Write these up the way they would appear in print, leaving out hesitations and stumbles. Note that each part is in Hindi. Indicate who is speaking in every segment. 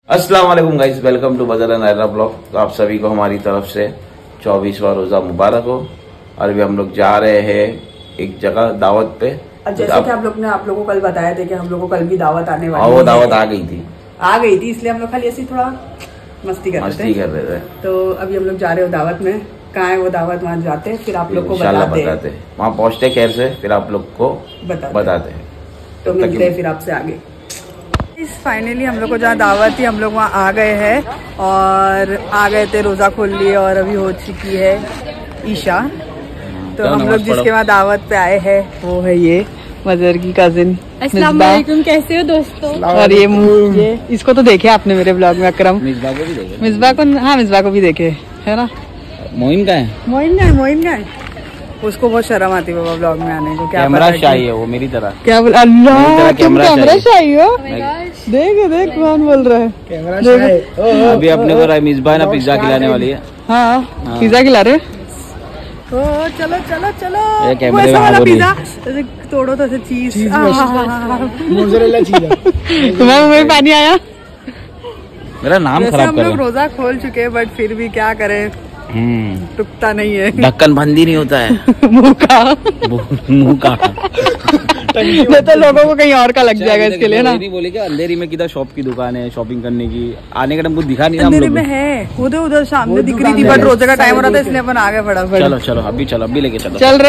Speaker 1: अस्सलाम वालेकुम guys, welcome to Bajar and Aira blog. तो आप सभी को हमारी तरफ से 24वां रोजा मुबारक हो। और अभी हम लोग जा रहे हैं एक जगह दावत पे।
Speaker 2: जैसे कि आप लोगों को कल बताया था कि हम लोग को कल भी दावत आने वाली है।
Speaker 1: वो दावत आ गई थी
Speaker 2: इसलिए हम लोग खाली ऐसे थोड़ा मस्ती कर रहे थे। तो अभी हम लोग जा रहे हो दावत में। कहाँ है वो दावत, वहाँ जाते हैं, फिर आप लोग को बताते हैं।
Speaker 1: वहाँ पहुँचते खैर से, फिर आप लोग को बताते हैं।
Speaker 2: तो मिलते हैं फिर आपसे आगे। फाइनली हम लोग को जहाँ दावत थी हम लोग वहाँ आ गए हैं और आ गए थे, रोजा खोल लिए और अभी हो चुकी है ईशा। तो हम लोग जिसके वहाँ दावत पे आए हैं वो है ये मजर की कजिन।
Speaker 3: अस्सलाम वालेकुम, कैसे हो दोस्तों।
Speaker 2: और ये इसको तो देखे आपने मेरे ब्लॉग में, अकरम।
Speaker 1: मिसबा को भी देखे,
Speaker 2: मिसबा को भी देखे है ना।
Speaker 1: मोइन का है।
Speaker 2: उसको बहुत शर्म आती है बाबा ब्लॉग में आने को। क्या
Speaker 1: कैमरा शाही है वो, मेरी तरह।
Speaker 2: क्या बोल, अल्लाह तुम कैमरा शाही हो। देख कौन बोल रहा है कैमरा शाही।
Speaker 1: अभी अपने को मिसबा ना पिज्जा खिलाने वाली है।
Speaker 2: हाँ पिज्जा खिला रहे। ओ चलो
Speaker 1: कैमरे में
Speaker 2: पिज्जा तोड़ो तो चीज मोज़रेला चीज। तुम्हारे मुंह में पानी आया।
Speaker 1: मेरा नाम खराब
Speaker 2: हम लोग रोजा खोल चुके हैं, बट फिर भी क्या करें, टुकता नहीं है।
Speaker 1: ढक्कन बंद ही नहीं होता है।
Speaker 2: मुंह का नहीं तो लोगों को कहीं और का लग जाएगा इसके लिए ना।
Speaker 1: नहीं बोले क्या अंधेरी में किधर शॉप की दुकान है शॉपिंग करने की, आने का टाइम कुछ दिखा नहीं।
Speaker 2: अंधेरी में है, उधर सामने दिख रही थी, बट रोजे का टाइम हो रहा था इसलिए अपन आगे फटाफट।
Speaker 1: चलो अभी लेके चलो।
Speaker 2: चल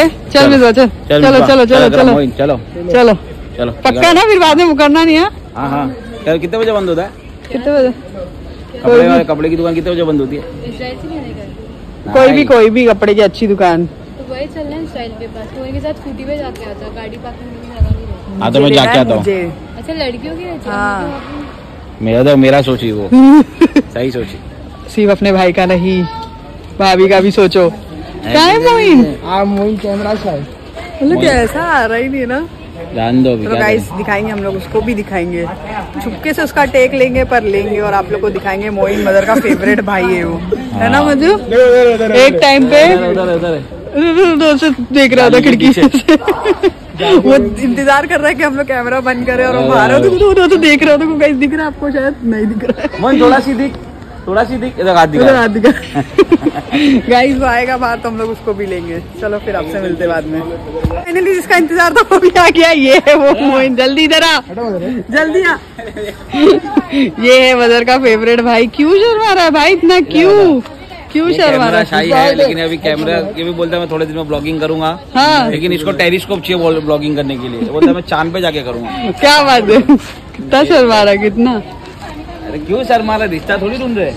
Speaker 2: चलो पक्का ना, फिर बाद में मुकरना नहीं है।
Speaker 1: हाँ कितने बजे बंद होता है?
Speaker 2: कितने बजे
Speaker 1: कपड़े की दुकान कितने बजे बंद होती है?
Speaker 2: कोई भी कपड़े की अच्छी दुकान।
Speaker 3: तो वही चल रहे हैं स्टाइल के पास, तो उनके साथ स्कूटी पे जाके आता, गाड़ी पार्किंग में लगा नहीं रहती।
Speaker 1: हाँ तो मैं जाके आता हूँ।
Speaker 3: अच्छा लड़कियों की रहती
Speaker 1: है। मेरा सोची वो सही सोची।
Speaker 2: सिर्फ अपने भाई का नहीं, भाभी का भी सोचो। क्या है मोइन कैमरा शायद मतलब क्या ऐसा आ रहा ही नहीं ना।
Speaker 1: जान दो।
Speaker 2: तो गाइस दिखाएंगे, हम लोग उसको भी दिखाएंगे, छुपके से उसका टेक लेंगे और आप लोग को दिखाएंगे। मोइन मदर का फेवरेट भाई है वो, है ना मजू। एक टाइम पे से देख रहा था खिड़की से। वो इंतजार कर रहा है कि हम लोग कैमरा बंद करें और वो बाहर तो देख रहा था। गाइस दिख रहा है आपको? शायद नहीं दिख रहा है।
Speaker 1: मोइन थोड़ा सी दिख इधर हाथ दिखा।
Speaker 2: गाइस वो आएगा बाहर तो हम लोग उसको भी लेंगे। चलो फिर आपसे मिलते बाद में। फाइनली जिसका इंतजार था वो भी आ गया। ये है वो मोइन, जल्दी इधर आ, जल्दी आ। ये है मदर का फेवरेट भाई। क्यों शर्मा रहा है भाई इतना? क्यों शर्मा रहा है?
Speaker 1: लेकिन अभी कैमरा ये भी बोलता है मैं थोड़े दिन में ब्लॉगिंग करूंगा। हाँ लेकिन इसको टेलीस्कोप चाहिए ब्लॉगिंग करने के लिए। बोलता है मैं चांद पे जाके करूंगा।
Speaker 2: क्या बात है, कितना शर्मा रहा है, कितना।
Speaker 1: क्यों सर हमारा रिश्ता थोड़ी ढूंढ रहे।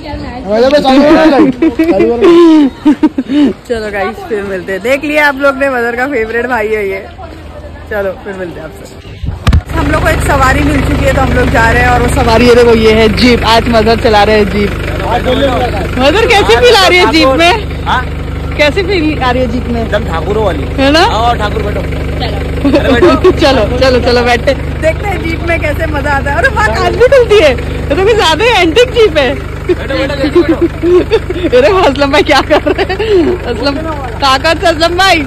Speaker 2: चलो गाइस फिर मिलते हैं। देख लिया आप लोग ने, मदर का फेवरेट भाई है ये। चलो फिर मिलते हैं आपसे। हम लोग को एक सवारी मिल चुकी है तो हम लोग जा रहे हैं। और वो सवारी है देखो, ये है जीप। आज मदर चला रहे हैं जीप। मदर कैसी फील आ रही है जीप में? कैसी फील आ रही है जीप में?
Speaker 1: एकदम ठाकुरों वाली है ना। ठाकुर बैठो।
Speaker 2: चलो बैठते देखते हैं जीप में कैसे मजा आता है। और वहाँ कांच भी खुलती है, तो भी ज्यादा एंटिक जीप है। अरे असलम भाई क्या कर रहे हैं? असलम ताकत से असलम भाई।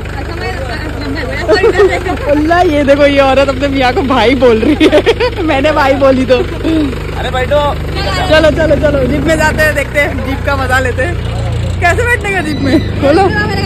Speaker 2: अल्लाह ये देखो, ये औरत अपने मियाँ को भाई बोल रही है। मैंने भाई बोली तो।
Speaker 1: अरे बैठो।
Speaker 2: चलो जीप में जाते हैं, देखते हैं जीप का मजा लेते हैं। कैसे बैठने का जीप में? खोलो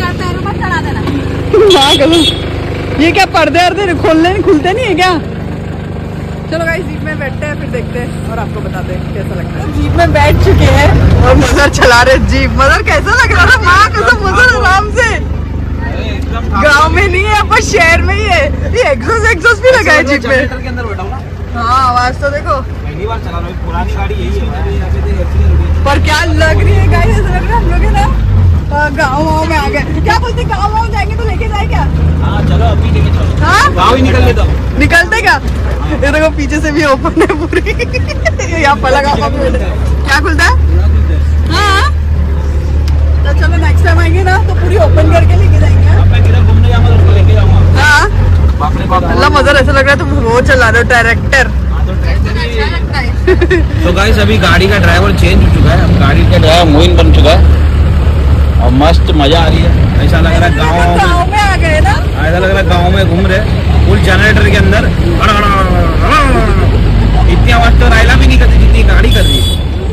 Speaker 2: हाँ खोलो। ये क्या पर्दे खुलते नहीं है क्या? चलो गाइस जीप में बैठते हैं, फिर देखते हैं और आपको बताते हैं कैसा लगता है। जीप में बैठ चुके हैं और मदर चला रहे जीप। मदर कैसा लग रहा है? माँ कसम मदर आराम से। गांव में नहीं है, बस शहर में ही है। ये एग्जॉस्ट भी लगा है जीप में। हाँ आवाज तो देखो।
Speaker 1: पहली बार चला रहा हूँ, पुरानी गाड़ी यही है।
Speaker 2: पर क्या लग रही है गाइस, ऐसा लग रहा है हम लोग है ना गाँव में आ गए। क्या बोलते, गाँव जाएंगे तो लेके जाए क्या?
Speaker 1: हाँ चलो अभी लेके चलो। हाँ गाँव ही निकल लेता हूँ।
Speaker 2: निकलते क्या? ये देखो पीछे से भी ओपन है पूरी। यहाँ पर लगा क्या खुलता है? हाँ तो चलो नेक्स्ट टाइम आएंगे ना तो पूरी ओपन करके लेके जाएंगे।
Speaker 1: घूमने जाऊंगा तो उसको लेके जाऊंगा।
Speaker 2: हाँ अल्लाह मजा ऐसा लग रहा है तुम वो चला रहे हो ट्रैक्टर।
Speaker 1: तो गाइस अभी गाड़ी का ड्राइवर चेंज हो चुका है। अब गाड़ी का ड्राइवर मोइन बन चुका है और मस्त मजा आ रही है। ऐसा लग रहा है गाँव
Speaker 2: में आ गए ना।
Speaker 1: ऐसा लग रहा है गाँव में घूम रहे फुल जनरेटर के अंदर। इतनी आवाज तो रायला भी नहीं करती जितनी गाड़ी कर रही है।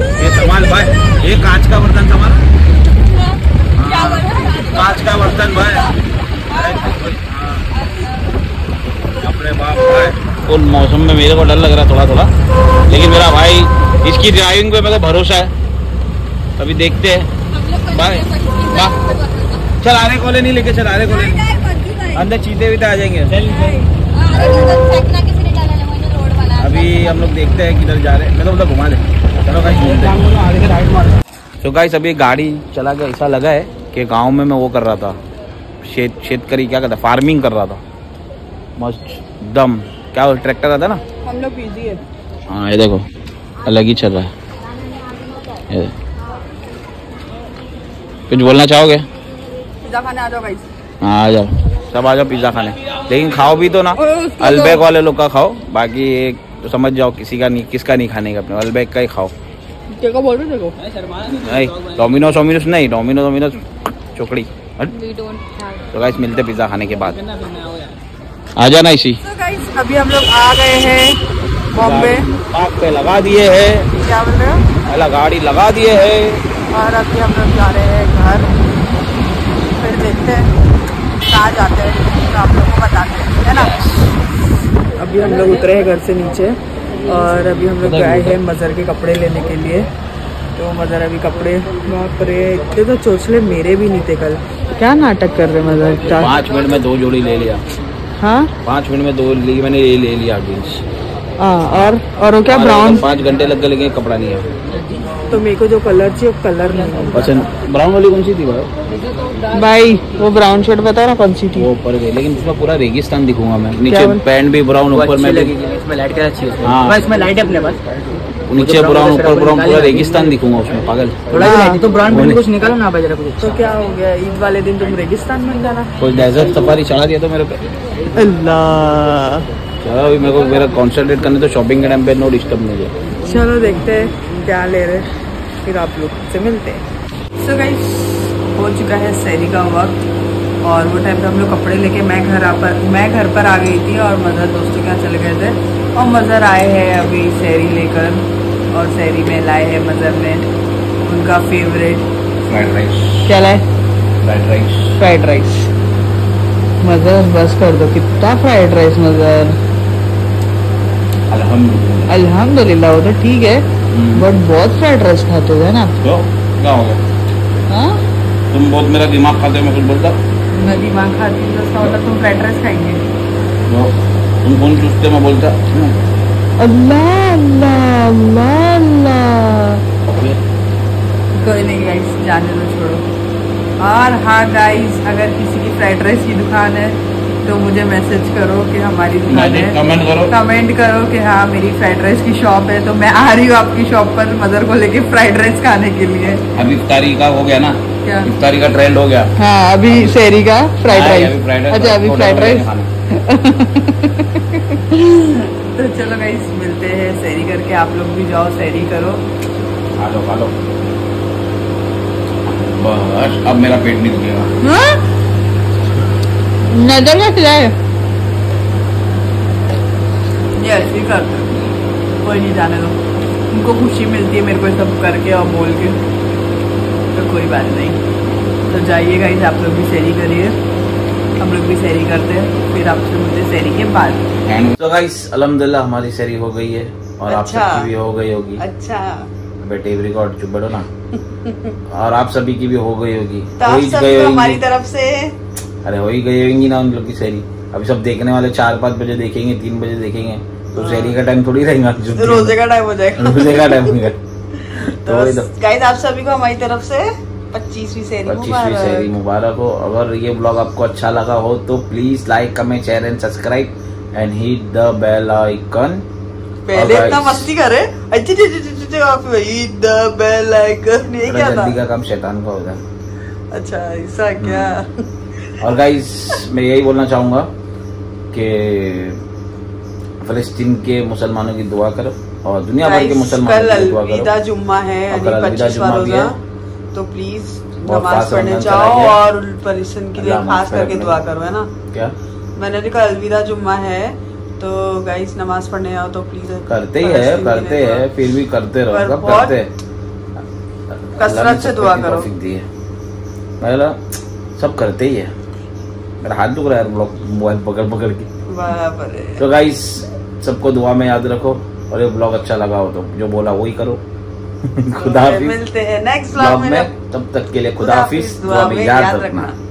Speaker 1: फुल मौसम में मेरे को डर लग रहा है थोड़ा थोड़ा, लेकिन मेरा भाई इसकी ड्राइविंग पे मेरे को भरोसा है। अभी देखते हैं। बाय। चल कोले नहीं लेके चल, कोले अंदर चीते भी आ जाएंगे। अभी हम लोग देखते हैं किधर जा रहे हैं। मैं तो घुमा दे। चलो गाइस घूमते हैं। तो गाइस अभी गाड़ी चला गया, ऐसा लगा है कि गांव में मैं वो कर रहा था, शेतकरी क्या कहता, फार्मिंग कर रहा था मस्त दम। क्या वो ट्रैक्टर आता ना,
Speaker 2: हम लोग बिजी है।
Speaker 1: हाँ ये देखो अलग ही चल रहा है। ये कुछ बोलना चाहोगे?
Speaker 2: पिज्जा खाने आ जाओ गाइस।
Speaker 1: हाँ आ जाओ, सब आ जाओ पिज्जा खाने, लेकिन खाओ भी तो ना। अलबैक वाले लोग का खाओ, बाकी एक तो समझ जाओ किसी का नहीं, किसका नहीं खाने का, अपने अलबैक का ही खाओ।
Speaker 2: देखो बोल रहे देखो
Speaker 1: नहीं डोमिनोज नहीं, डोमिनोज चोकड़ी। तो गाइस मिलते पिज्जा खाने के बाद। आ जाना इसी।
Speaker 2: तो गाइस अभी हम लोग आ गए हैं बॉम्बे।
Speaker 1: पार्क पे लगा दिए हैं।
Speaker 2: क्या बोल रहे हो?
Speaker 1: गाड़ी लगा दिए हैं
Speaker 2: और अभी हम लोग जा रहे हैं घर। फिर देखते हैं कहाँ जाते हैं, तो आप लोगों को बताते हैं, है ना। अभी हम लोग उतरे हैं घर से नीचे और अभी हम लोग आए हैं मज़र के कपड़े लेने के लिए। तो मज़र अभी कपड़े वहाँ पर इतने तो चोचले मेरे भी नहीं थे कल। क्या नाटक कर रहे मज़र?
Speaker 1: 5 मिनट में 2 जोड़ी ले लिया।
Speaker 2: हाँ
Speaker 1: 5 मिनट में 2 ली मैंने, ये ले लिया जींस।
Speaker 2: और वो क्या ब्राउन?
Speaker 1: 5 घंटे लग गए लेकिन कपड़ा नहीं है।
Speaker 2: तो मेरे को जो कलर चाहिए वो कलर नहीं
Speaker 1: पसंद। ब्राउन वाली कौन सी थी
Speaker 2: भाई? वो ब्राउन शर्ट बता ना कौन सी थी?
Speaker 1: वो ऊपर गई, लेकिन उसमें पूरा रेगिस्तान दिखूंगा मैं। नीचे पैंट भी ब्राउन, ऊपर में
Speaker 4: इसमें लाइट क्या अच्छी है।
Speaker 1: हाँ
Speaker 4: इसमें लाइट है अपने पास।
Speaker 1: नीचे ब्राउन ऊपर ब्राउन, पूरा रेगिस्तान दिखूंगा उसमें। पागल
Speaker 4: थोड़ा भी लाइट तो ब्राउन में कुछ निकालो ना भाई जरा कुछ।
Speaker 2: तो क्या हो गया, ईद वाले दिन तुम रेगिस्तान में जाना?
Speaker 1: कोई डेजर्ट सफारी चढ़ा दिया तो मेरे पे।
Speaker 2: अल्लाह।
Speaker 1: चलो अभी मेरे को मेरा कॉन्सेंट्रेट करने तो शॉपिंग के टाइम पे नो डिस्टर्ब नहीं है।
Speaker 2: चलो देखते हैं क्या ले रहे, फिर आप लोग से मिलते हैं। सो गाइस हो चुका है सहरी का वक्त और वो टाइम पे हम लोग कपड़े लेके मैं घर पर आ गई थी और मज़र दोस्तों के यहाँ चले गए थे। और मज़र आए हैं अभी सहरी लेकर, और सहरी में लाए हैं मज़र ने उनका फेवरेट
Speaker 1: फ्राइड राइस।
Speaker 2: क्या लाए?
Speaker 1: Fried rice.
Speaker 2: मज़र बस कर दो, कितना फ्राइड राइस मज़र। अल्हम्दुलिल्लाह वो तो ठीक है, बट बहुत फ्राइड राइस खाते हो ना।
Speaker 1: तो क्या हो गया?
Speaker 2: हाँ
Speaker 1: तुम बहुत मेरा दिमाग खाते हो, मैं कुछ बोलता?
Speaker 2: मैं दिमाग खाती हूँ तो इसका मतलब तुम फ्राइड राइस खाएंगे?
Speaker 1: तुम कौन चूसते मैं बोलता?
Speaker 2: अल्लाह अल्लाह अल्लाह अल्लाह। कोई नहीं गाइस, जाने दो, छोड़ो। और हाँ गाइस, अगर किसी की फ्राइड राइस की दुकान है तो मुझे मैसेज करो कि हमारी दुकान है। कमेंट करो कि हाँ मेरी फ्राइड राइस की शॉप है, तो मैं आ रही हूँ आपकी शॉप पर मदर को लेके फ्राइड राइस खाने के लिए।
Speaker 1: अभी इफ्तारी का हो गया ना?
Speaker 2: क्या
Speaker 1: इफ्तारी का ट्रेंड हो गया?
Speaker 2: हाँ अभी सहरी का फ्राइड राइस। अच्छा अभी फ्राइड राइस। तो चलो गाइस मिलते हैं सहरी करके। आप लोग भी जाओ सहरी करो।
Speaker 1: खा लो बस, अब मेरा पेट नहीं दुखेगा।
Speaker 2: नजर क्या खिलाए? ये ऐसे ही करते, कोई नहीं, जाने दो। उनको खुशी मिलती है मेरे को सब करके और बोल के, तो कोई बात नहीं। तो जाइए गाइस, आप लोग भी सहरी करिए, हम लोग भी सहरी करते हैं, फिर आपसे मिलते सहरी के बाद।
Speaker 1: तो गाइस अल्हम्दुलिल्लाह हमारी सहरी हो गई है और आप सबकी भी हो गई होगी।
Speaker 2: अच्छा
Speaker 1: बेटे रिकॉर्ड चुप बैठो ना। और आप सभी की भी हो गई होगी।
Speaker 2: तो आप सभी को हमारी तरफ से
Speaker 1: अरे हो ही गई होंगी ना उन लोग की सहरी। अभी सब देखने वाले 4-5 बजे देखेंगे, 3 बजे देखेंगे, तो सहरी का टाइम थोड़ी रहेगा,
Speaker 2: रोजे का टाइम हो जाएगा।
Speaker 1: रोजे का टाइम होगा।
Speaker 2: तो गाइस आप सभी को हमारी तरफ से 25वीं सहरी
Speaker 1: मुबारक हो। अगर ये ब्लॉग आपको अच्छा लगा हो तो please like, comment, share and subscribe and hit the bell icon.
Speaker 2: पहले इतना मस्ती करे, हिट द बेल आइकन, ये क्या था?
Speaker 1: जल्दी का काम शैतान का होता है।
Speaker 2: अच्छा ऐसा क्या?
Speaker 1: और गाइस मैं यही बोलना चाहूँगा कि फ़लस्तीन के मुसलमानों की दुआ करो और दुनिया भर के मुसलमानों की दुआ करो।
Speaker 2: अलविदा जुम्मा है, 25वां रोजा, तो प्लीज
Speaker 1: बहुत
Speaker 2: नमाज
Speaker 1: फास्ट
Speaker 2: पढ़ने
Speaker 1: रमजान
Speaker 2: जाओ
Speaker 1: चला गया।
Speaker 2: और फ़लस्तीन के लिए खास करके दुआ करो, है ना।
Speaker 1: क्या
Speaker 2: मैंने देखा अलविदा जुम्मा है, तो गाइस नमाज पढ़ने आओ तो प्लीज।
Speaker 1: करते ही है, करते हैं, फिर भी करते रहो, कब करते हैं।
Speaker 2: कसरत से दुआ करो।
Speaker 1: मतलब सब करते ही है। मेरा हाथ दुख रहा है मोबाइल पकड़ के।
Speaker 2: बराबर है।
Speaker 1: तो गाइस सबको दुआ में याद रखो, और ये ब्लॉग अच्छा लगा हो तो जो बोला वही करो। खुदा हाफिज,
Speaker 2: मिलते हैं नेक्स्ट ब्लॉग में।
Speaker 1: तब तक के लिए खुदा हाफिज, दुआ में याद रखना।